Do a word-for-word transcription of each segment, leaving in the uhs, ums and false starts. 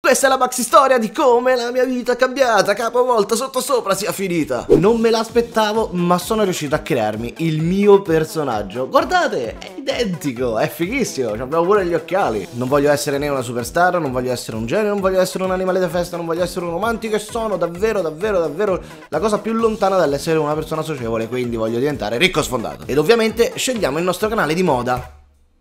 Questa è la maxi storia di come la mia vita è cambiata, capovolta, sotto sopra sia finita. Non me l'aspettavo, ma sono riuscito a crearmi il mio personaggio. Guardate, è identico, è fighissimo, abbiamo pure gli occhiali. Non voglio essere né una superstar, non voglio essere un genio, non voglio essere un animale da festa, non voglio essere un romantico e sono davvero, davvero, davvero la cosa più lontana dall'essere una persona socievole, quindi voglio diventare ricco sfondato. Ed ovviamente scegliamo il nostro canale di moda.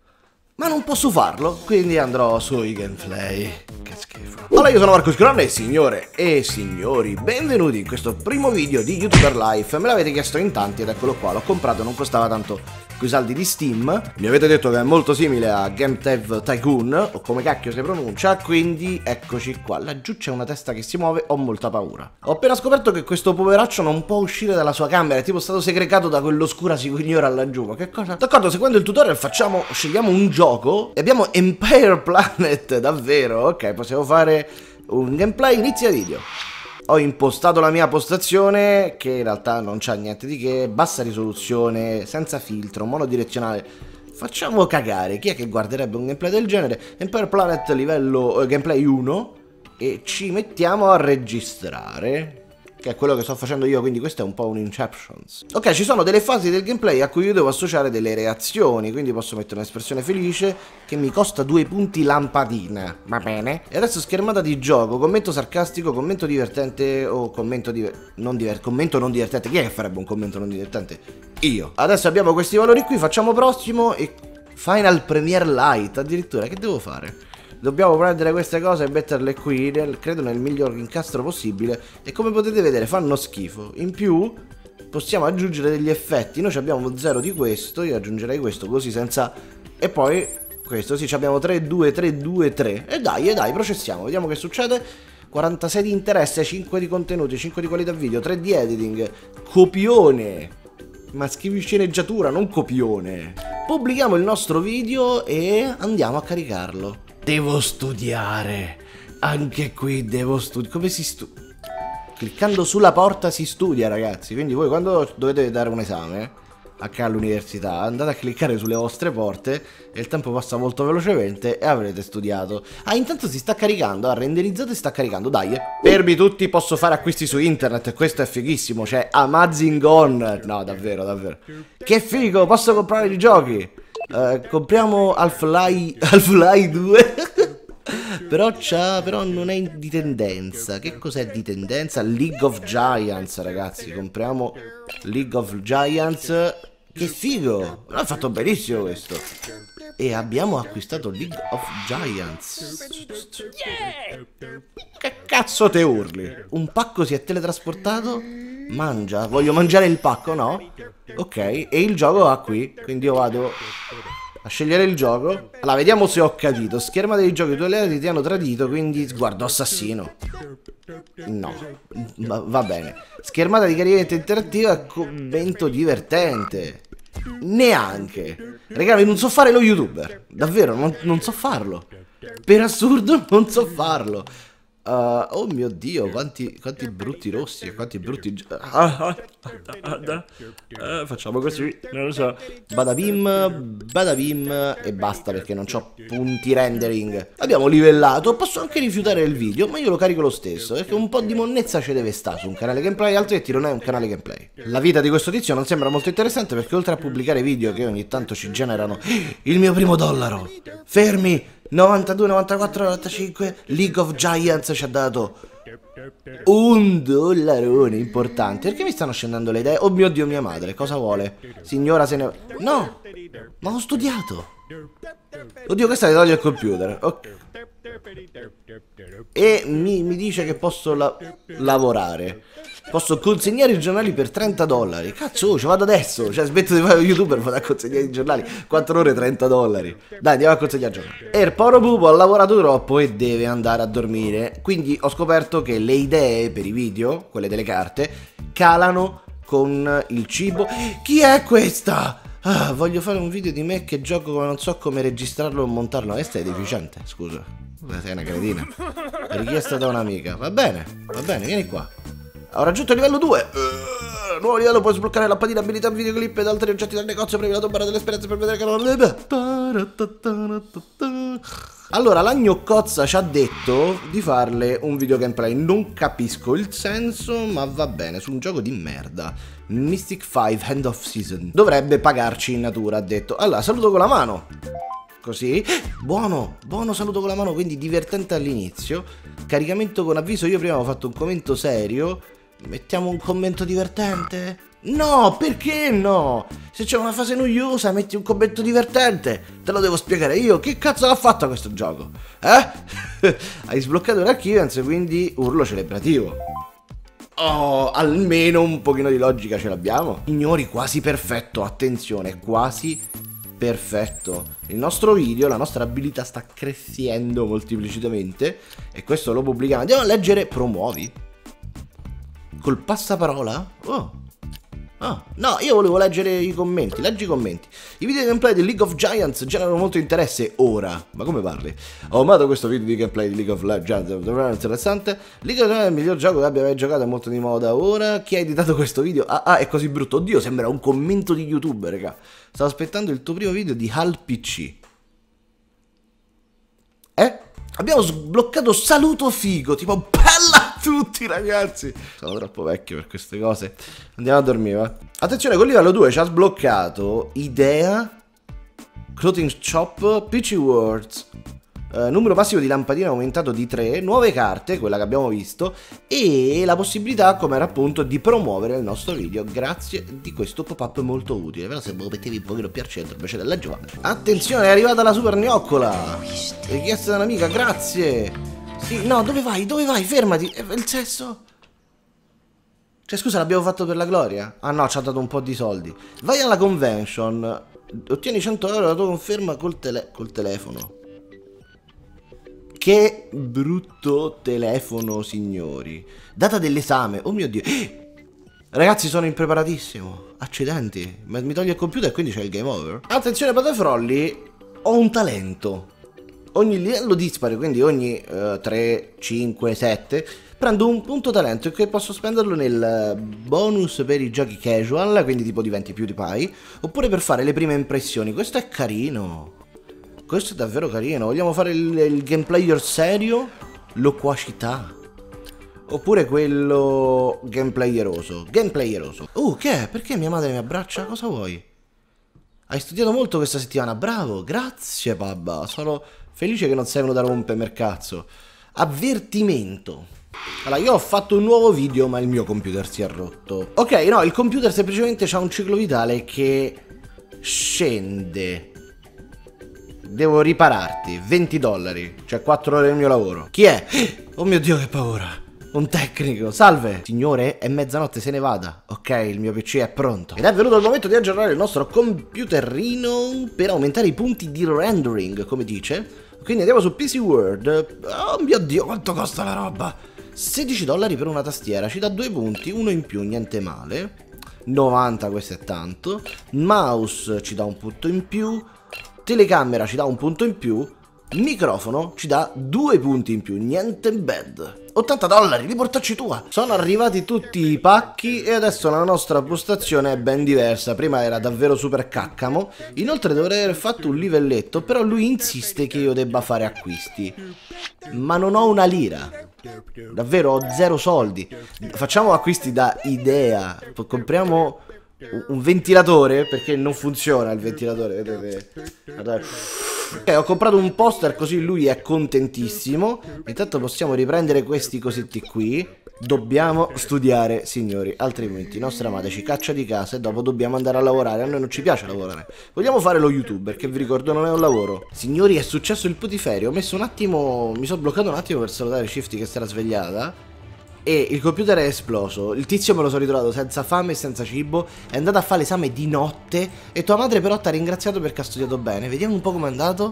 Ma non posso farlo, quindi andrò sui gameplay. Che schifo. Allora, io sono Marco Scron e signore e signori, benvenuti in questo primo video di YouTuber Life. Me l'avete chiesto in tanti ed eccolo qua, l'ho comprato, non costava tanto quei saldi di Steam. Mi avete detto che è molto simile a GameTev Tycoon, o come cacchio si pronuncia, quindi eccoci qua. Laggiù c'è una testa che si muove, ho molta paura. Ho appena scoperto che questo poveraccio non può uscire dalla sua camera, è tipo stato segregato da quell'oscura signora laggiù. Ma che cosa? D'accordo, seguendo il tutorial facciamo, scegliamo un gioco. E abbiamo Empire Planet, davvero? Ok, possiamo fare un gameplay, inizia video. Ho impostato la mia postazione, che in realtà non c'ha niente di che, bassa risoluzione, senza filtro, monodirezionale. Facciamo cagare, chi è che guarderebbe un gameplay del genere? Empire Planet livello eh, gameplay uno e ci mettiamo a registrare, che è quello che sto facendo io, quindi questo è un po' un Inceptions. Ok, ci sono delle fasi del gameplay a cui io devo associare delle reazioni, quindi posso mettere un'espressione felice che mi costa due punti lampadina, va bene? E adesso schermata di gioco, commento sarcastico, commento divertente o commento diver... non divertente, commento non divertente. Chi è che farebbe un commento non divertente? Io. Adesso abbiamo questi valori qui, facciamo prossimo e Final Premiere Light, addirittura, che devo fare? Dobbiamo prendere queste cose e metterle qui, nel, credo nel miglior incastro possibile. E come potete vedere fanno schifo. In più possiamo aggiungere degli effetti. Noi abbiamo zero di questo, io aggiungerei questo così senza... E poi questo, sì, abbiamo tre, due, tre, due, tre. E dai, e dai, processiamo, vediamo che succede. quarantasei di interesse, cinque di contenuti, cinque di qualità video, tre di editing. Copione. Ma scrivi sceneggiatura, non copione. Pubblichiamo il nostro video e andiamo a caricarlo. Devo studiare, anche qui devo studiare. Come si studia? Cliccando sulla porta si studia, ragazzi. Quindi voi quando dovete dare un esame anche all'università andate a cliccare sulle vostre porte e il tempo passa molto velocemente e avrete studiato. Ah, intanto si sta caricando, ha renderizzato e sta caricando, dai. Fermi tutti, posso fare acquisti su internet e questo è fighissimo, c'è Amazing On. No, davvero, davvero. Che figo, posso comprare i giochi. Uh, compriamo Half-Life Half-Life due. Però c'ha, però non è di tendenza. Che cos'è di tendenza? League of Giants, ragazzi. Compriamo League of Giants. Che figo! L'ha fatto benissimo questo. E abbiamo acquistato League of Giants. Che cazzo te urli? Un pacco si è teletrasportato. Mangia, voglio mangiare il pacco, no? Ok, e il gioco va qui. Quindi io vado a scegliere il gioco. Allora, vediamo se ho capito. Scherma dei giochi, i tuoi alleati ti hanno tradito, quindi sguardo assassino. No, va, va bene. Schermata di caricamento interattiva, commento divertente. Neanche. Ragazzi, non so fare lo youtuber. Davvero, non, non so farlo. Per assurdo non so farlo. Uh, oh mio Dio, quanti, quanti brutti rossi, quanti brutti... Uh, facciamo così, non lo so. Badabim, badabim e basta perché non c'ho punti rendering. Abbiamo livellato, posso anche rifiutare il video, ma io lo carico lo stesso, perché un po' di monnezza ci deve stare su un canale gameplay, altrimenti non è un canale gameplay. La vita di questo tizio non sembra molto interessante perché oltre a pubblicare video che ogni tanto ci generano il mio primo dollaro. Fermi! novantadue, novantaquattro, novantacinque, League of Giants ci ha dato un dollarone importante. Perché mi stanno scendendo le idee? Oh mio Dio, mia madre, cosa vuole? Signora se ne... No, ma ho studiato. Oddio, questa le toglie il computer. Ok. E mi, mi dice che posso la lavorare. Posso consegnare i giornali per trenta dollari. Cazzo, ci vado adesso. Cioè, smetto di fare lo youtuber, vado a consegnare i giornali. quattro ore, trenta dollari. Dai, andiamo a consegnare i giornali. E il povero pupo ha lavorato troppo e deve andare a dormire. Quindi ho scoperto che le idee per i video, quelle delle carte, calano con il cibo. Chi è questa? Ah, voglio fare un video di me che gioco ma non so come registrarlo o montarlo. Questa è deficiente, scusa. Sei una cretina. Richiesta da un'amica. Va bene, va bene, vieni qua. Ho raggiunto il livello due. Uh, nuovo livello, puoi sbloccare lampadina, abilità, videoclip ed altri oggetti dal negozio. Premi la tomba dell'esperienza per vedere che non... Allora, la gnoccozza ci ha detto di farle un video gameplay. Non capisco il senso, ma va bene, su un gioco di merda. Mystic cinque End of Season. Dovrebbe pagarci in natura, ha detto. Allora, saluto con la mano. Così. Buono, buono saluto con la mano, quindi divertente all'inizio. Caricamento con avviso. Io prima avevo fatto un commento serio. Mettiamo un commento divertente? No, perché no? Se c'è una fase noiosa metti un commento divertente. Te lo devo spiegare io. Che cazzo l'ha fatto questo gioco? Eh? Hai sbloccato l'Archivance, quindi urlo celebrativo. Oh, almeno un pochino di logica ce l'abbiamo. Signori, quasi perfetto. Attenzione, quasi perfetto. Il nostro video, la nostra abilità sta crescendo moltiplicitamente. E questo lo pubblichiamo. Andiamo a leggere promuovi. Col passaparola? Oh. Ah, no, io volevo leggere i commenti. Leggi i commenti. I video di gameplay di League of Giants generano molto interesse ora. Ma come parli? Ho amato questo video di gameplay di League of Legends, davvero interessante. League of Legends è il miglior gioco che abbia mai giocato, è molto di moda ora. Chi ha editato questo video? Ah, ah, è così brutto. Oddio, sembra un commento di YouTube, raga. Stavo aspettando il tuo primo video di Hal P C. Eh? Abbiamo sbloccato saluto figo, tipo bella a tutti ragazzi. Sono troppo vecchio per queste cose. Andiamo a dormire, va. Attenzione, con livello due ci ha sbloccato idea, clothing shop, P C Words, eh, numero massimo di lampadine aumentato di tre, nuove carte, quella che abbiamo visto, e la possibilità, come era appunto, di promuovere il nostro video grazie di questo pop-up molto utile. Però se ve lo mettevi un pochino più al centro invece della giovane. Attenzione, è arrivata la super gnoccola, richiesta da un'amica, grazie. Sì, no, dove vai? Dove vai? Fermati. Il sesso? Cioè, scusa, l'abbiamo fatto per la gloria? Ah no, ci ha dato un po' di soldi. Vai alla convention, ottieni cento euro la tua conferma col, tele col telefono. Che brutto telefono, signori. Data dell'esame. Oh mio Dio. Eh, ragazzi, sono impreparatissimo. Accidenti. Ma mi toglie il computer e quindi c'è il game over. Attenzione, patafrolli. Ho un talento. Ogni livello dispari, quindi ogni uh, tre, cinque, sette prendo un punto talento che posso spenderlo nel bonus per i giochi casual, quindi tipo diventi PewDiePie, oppure per fare le prime impressioni. Questo è carino. Questo è davvero carino. Vogliamo fare il, il gameplayer serio? Loquacità. Oppure quello gameplayeroso. Gameplayeroso. Uh, che è? Perché mia madre mi abbraccia? Cosa vuoi? Hai studiato molto questa settimana. Bravo. Grazie, babba. Sono felice che non sei venuto a rompermi il cazzo. Avvertimento. Allora, io ho fatto un nuovo video, ma il mio computer si è rotto. Ok, no, il computer semplicemente ha un ciclo vitale che scende. Devo ripararti, venti dollari, cioè quattro ore del mio lavoro. Chi è? Oh mio Dio, che paura. Un tecnico. Salve. Signore, è mezzanotte, se ne vada. Ok, il mio P C è pronto. Ed è venuto il momento di aggiornare il nostro computerino per aumentare i punti di rendering, come dice. Quindi andiamo su P C World. Oh mio Dio, quanto costa la roba. sedici dollari per una tastiera, ci dà due punti, uno in più, niente male. novanta, questo è tanto. Mouse ci dà un punto in più. Telecamera ci dà un punto in più. Microfono ci dà due punti in più. Niente bad. ottanta dollari, li portacci tua. Sono arrivati tutti i pacchi e adesso la nostra postazione è ben diversa. Prima era davvero super caccamo. Inoltre dovrei aver fatto un livelletto, però lui insiste che io debba fare acquisti. Ma non ho una lira. Davvero ho zero soldi. Facciamo acquisti da idea. Compriamo un ventilatore, perché non funziona il ventilatore, vedete? Guardate. Ok, ho comprato un poster così lui è contentissimo. Intanto possiamo riprendere questi cosetti qui. Dobbiamo studiare, signori, altrimenti nostra madre ci caccia di casa e dopo dobbiamo andare a lavorare. A noi non ci piace lavorare. Vogliamo fare lo youtuber, che vi ricordo non è un lavoro. Signori, è successo il putiferio. Ho messo un attimo, mi sono bloccato un attimo per salutare Shifty che si era svegliata. E il computer è esploso. Il tizio me lo sono ritrovato senza fame e senza cibo. È andato a fare l'esame di notte. E tua madre però ti ha ringraziato perché ha studiato bene. Vediamo un po' com'è andato.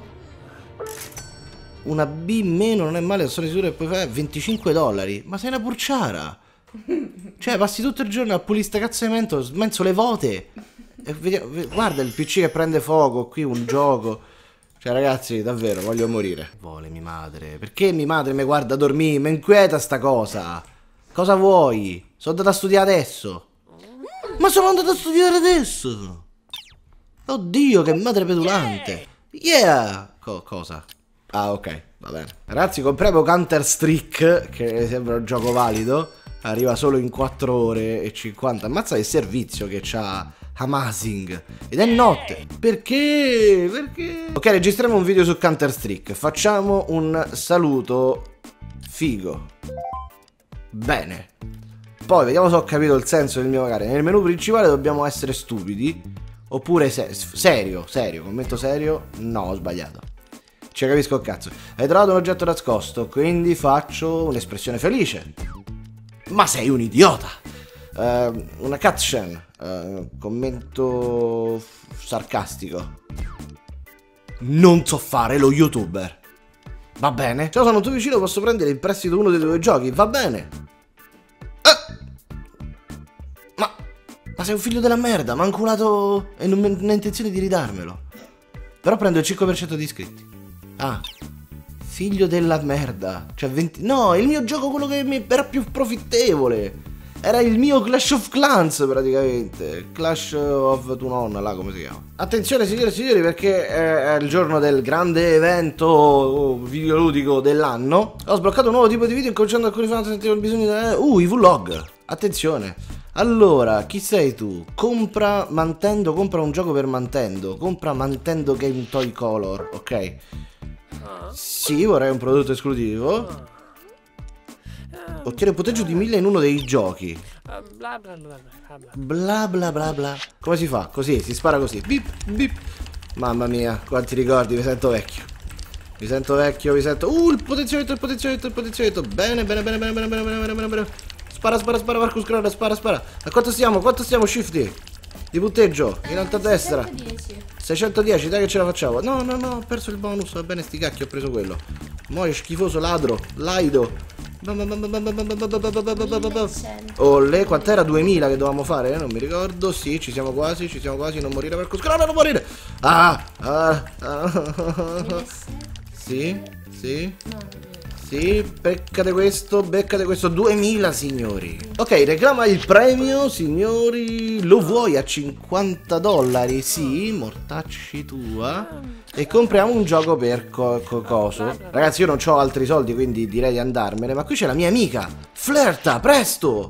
Una B meno, non è male. Sono sicuro che puoi fare venticinque dollari. Ma sei una purciara. Cioè passi tutto il giorno a pulire sta cazzo di mento, smenzo le vote. E vediamo, guarda il P C che prende fuoco. Qui un gioco. Cioè ragazzi, davvero voglio morire. Vuole mia madre. Perché mia madre mi guarda dormire? Mi inquieta sta cosa. Cosa vuoi? Sono andato a studiare adesso. Ma sono andato a studiare adesso. Oddio, che madre petulante. Yeah. Co cosa? Ah, ok, va bene. Ragazzi, compriamo Counter Strike, che sembra un gioco valido. Arriva solo in quattro ore e cinquanta. Ammazza il servizio che c'ha Amazing. Ed è notte. Perché? Perché? Ok, registriamo un video su Counter Strike. Facciamo un saluto figo. Bene. Poi vediamo se ho capito il senso del mio magari. Nel menu principale dobbiamo essere stupidi. Oppure se serio, serio, commento serio. No, ho sbagliato. Ci capisco cazzo. Hai trovato un oggetto nascosto, quindi faccio un'espressione felice. Ma sei un idiota! Uh, una cutscene. Uh, commento sarcastico. Non so fare lo youtuber. Va bene. Ciao, sono tuo vicino, posso prendere in prestito uno dei due giochi? Va bene. Uh. Ma... Ma sei un figlio della merda, mi ha anculato e non ho intenzione di ridarmelo. Però prendo il cinque per cento di iscritti. Ah. Figlio della merda. Cioè venti... No, il mio gioco, quello che mi era più profittevole. Era il mio Clash of Clans praticamente. Clash of Tunon, là come si chiama. Attenzione signore e signori, perché è il giorno del grande evento videoludico dell'anno. Ho sbloccato un nuovo tipo di video, incominciando alcuni fan a sentire il bisogno di... Uh, i vlog. Attenzione. Allora, chi sei tu? Compra Mantendo, compra un gioco per Mantendo. Compra Mantendo Game Toy Color, ok? Sì, vorrei un prodotto esclusivo. Ottiene un punteggio di mille in uno dei giochi. Bla bla bla bla bla bla bla. Come si fa? Così, si spara così. Bip, bip. Mamma mia, quanti ricordi, mi sento vecchio. Mi sento vecchio, mi sento... Uh, il potenziometro, il potenziometro, il potenziometro. Bene, bene, bene, bene, bene, bene, bene, bene, bene. Spara, spara, spara, Marcus Crowder, spara, spara. A quanto stiamo? Quanto stiamo, Shifty? Di punteggio, in alto a destra. seicentodieci, dai che ce la facciamo. No, no, no, ho perso il bonus. Va bene, sti cacchi, ho preso quello. Muoio, schifoso ladro, laido. Olle, quant'era? duemila che dovevamo fare? Non mi ricordo. Sì, ci siamo quasi, ci siamo quasi. Non morire per coscrona, non morire. Ah, ah, ah. Sì, sì. Sì, beccate questo, beccate questo, duemila signori. Ok, reclama il premio, signori. Lo vuoi a cinquanta dollari? Sì, mortacci tua. E compriamo un gioco per co co coso. Ragazzi, io non ho altri soldi, quindi direi di andarmene. Ma qui c'è la mia amica. Flirta, presto.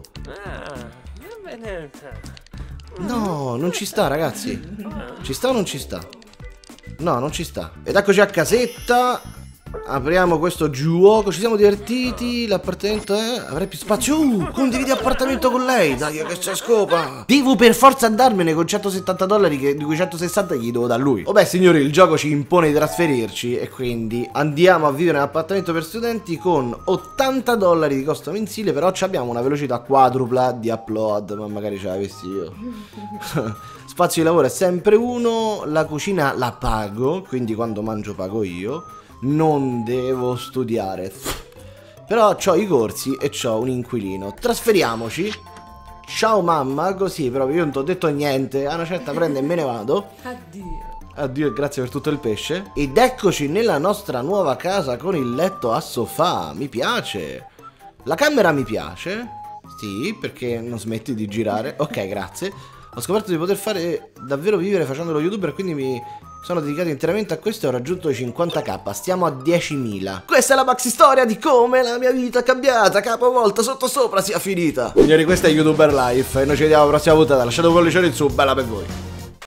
No, non ci sta, ragazzi. Ci sta o non ci sta? No, non ci sta. Ed eccoci a casetta. Apriamo questo gioco, ci siamo divertiti, l'appartamento è... Avrei più spazio, uh, condividi appartamento con lei, dai che c'è scopa. Devo per forza andarmene con centosettanta dollari, che di cui centosessanta gli devo da lui. Vabbè signori, il gioco ci impone di trasferirci e quindi andiamo a vivere in un appartamento per studenti con ottanta dollari di costo mensile, però abbiamo una velocità quadrupla di upload, ma magari ce l'avessi io. Spazio di lavoro è sempre uno, la cucina la pago, quindi quando mangio pago io. Non devo studiare. Però c'ho i corsi e c'ho un inquilino. Trasferiamoci. Ciao mamma, così proprio io non ti ho detto niente. A una certa prende e me ne vado. Addio. Addio e grazie per tutto il pesce. Ed eccoci nella nostra nuova casa con il letto a sofà. Mi piace. La camera mi piace. Sì, perché non smetti di girare. Ok, grazie. Ho scoperto di poter fare davvero vivere facendo lo youtuber, quindi mi sono dedicato interamente a questo e ho raggiunto i cinquanta k. Stiamo a diecimila. Questa è la maxi storia di come la mia vita è cambiata, capovolta, sotto sopra sia finita. Signori, questa è YouTuber Life e noi ci vediamo alla prossima puntata. Lasciate un pollicione in su, bella per voi.